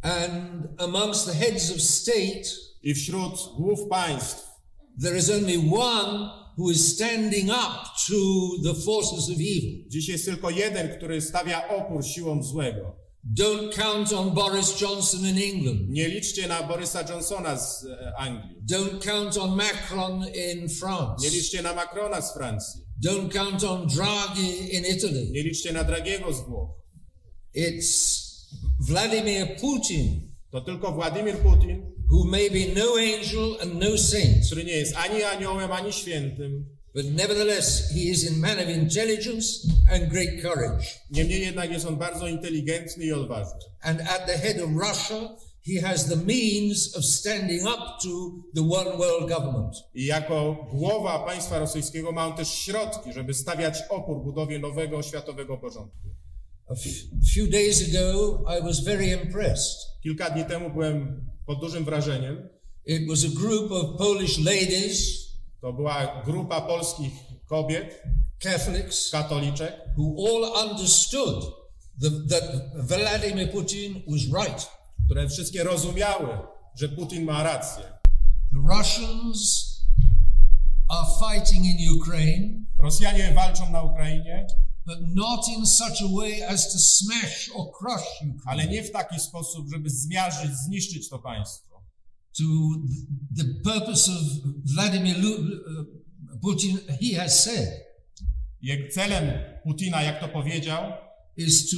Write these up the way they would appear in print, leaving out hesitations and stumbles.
And amongst the heads of state, I wśród głów państw there is only one who is standing up to the forces of evil. dziś jest tylko jeden, który stawia opór siłom złego. Don't count on Boris Johnson in England. Nie liczcie na Borisa Johnsona z Anglii. Don't count on Macron in France. Nie liczcie na Macrona z Francji. Don't count on Draghi in Italy. Nie liczcie na Dragiego z Włoch. It's Vladimir Putin, To tylko Władimir Putin, who may be no angel and no saint, który nie jest ani aniołem, ani świętym. but nevertheless he is a man of intelligence and great courage. Niemniej jednak jest on bardzo inteligentny i odważny. And at the head of Russia, he has the means of standing up to the one world government. I jako głowa państwa rosyjskiego ma on też środki, żeby stawiać opór budowie nowego światowego porządku. A few days ago, I was very impressed. Kilka dni temu byłem pod dużym wrażeniem. It was a group of Polish ladies, To była grupa polskich kobiet, Catholics, katoliczek, who all understood that Vladimir Putin was right. które wszystkie rozumiały, że Putin ma rację. The Russians are fighting in Ukraine, Rosjanie walczą na Ukrainie, but not in such a way as to smash or crush ale Ukraine. nie w taki sposób, żeby zmiażdżyć, zniszczyć to państwo. To the purpose of Vladimir Putin, he has said, Jego celem Putina, jak to powiedział, is to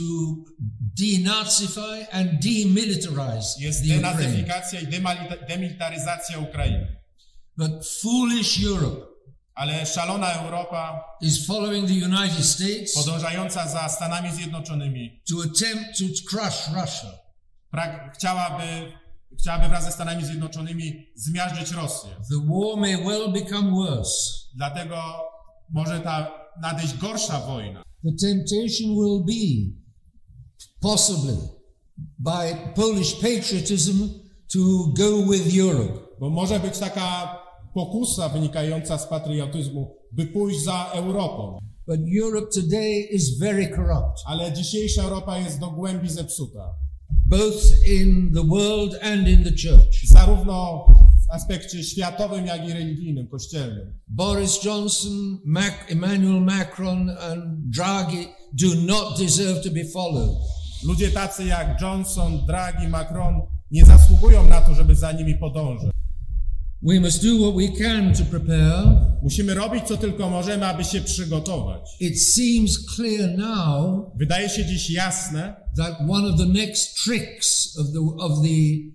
denazify and demilitarize jest the Ukraine. denazyfikacja i demilitaryzacja Ukrainy. But foolish Europe Ale szalona Europa, is following the United States podążająca za Stanami Zjednoczonymi, to attempt to crush Russia. chciałaby wraz ze Stanami Zjednoczonymi zmiażdżyć Rosję. The war may well become worse. Dlatego może nadejść gorsza wojna. The temptation will be, possibly, by Polish patriotism to go with Europe. Bo może być taka pokusa wynikająca z patriotyzmu, by pójść za Europą. But Europe today is very corrupt, Ale dzisiejsza Europa jest do głębi zepsuta. both in the world and in the church. Zarówno w aspekcie światowym, jak i religijnym, kościelnym. Boris Johnson, Emmanuel Macron and Draghi do not deserve to be followed. Ludzie tacy jak Johnson, Draghi, Macron nie zasługują na to, żeby za nimi podążać. We must do what we can to prepare. Musimy robić, co tylko możemy, aby się przygotować. It seems clear now Wydaje się dziś jasne, that one of the next tricks of the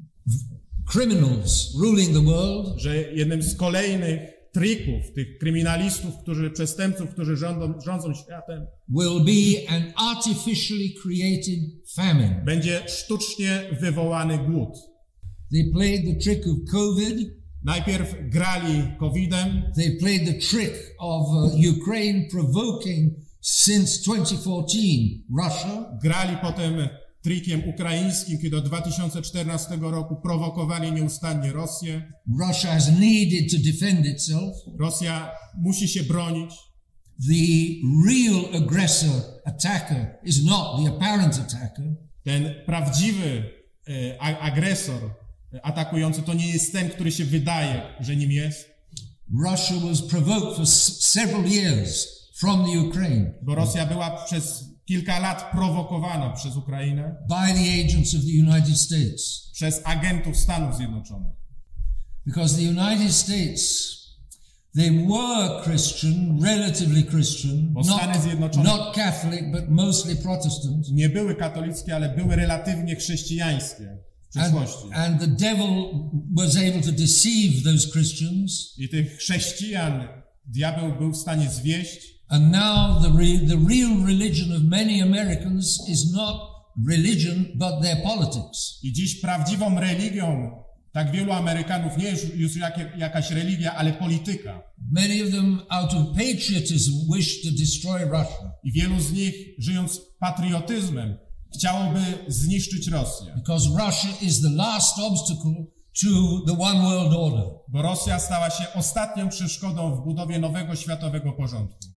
criminals ruling the world że jednym z kolejnych trików tych kryminalistów, przestępców, którzy rządzą światem, will be an artificially created famine. będzie sztucznie wywołany głód. They played the trick of COVID. Najpierw grali COVID-em, They played the trick of Ukraine provoking since 2014 Russia. grali potem trikiem ukraińskim, kiedy od 2014 roku prowokowali nieustannie Rosję. Russia has needed to defend itself. Rosja musi się bronić. The real aggressor, attacker, is not the apparent attacker. Ten prawdziwy agresor atakujący to nie jest ten, który się wydaje, że nim jest. Russia was provoked for several years from the Ukraine Bo Rosja była przez kilka lat prowokowana przez Ukrainę, by the agents of the United States. przez agentów Stanów Zjednoczonych. Because the United States, they were Christian, relatively Christian, Bo Stany Zjednoczone not Catholic, but mostly Protestant. nie były katolickie, ale były relatywnie chrześcijańskie w przeszłości. And the devil was able to deceive those Christians. I tych chrześcijan diabeł był w stanie zwieść. And now the real religion of many Americans is not religion, but their politics. I dziś prawdziwą religią tak wielu Amerykanów nie jest już jakaś religia, ale polityka. Many of them, out of patriotism, wish to destroy Russia. I wielu z nich, żyjąc patriotyzmem, chciałoby zniszczyć Rosję. Because Russia is the last obstacle to the one world order. Bo Rosja stała się ostatnią przeszkodą w budowie nowego światowego porządku.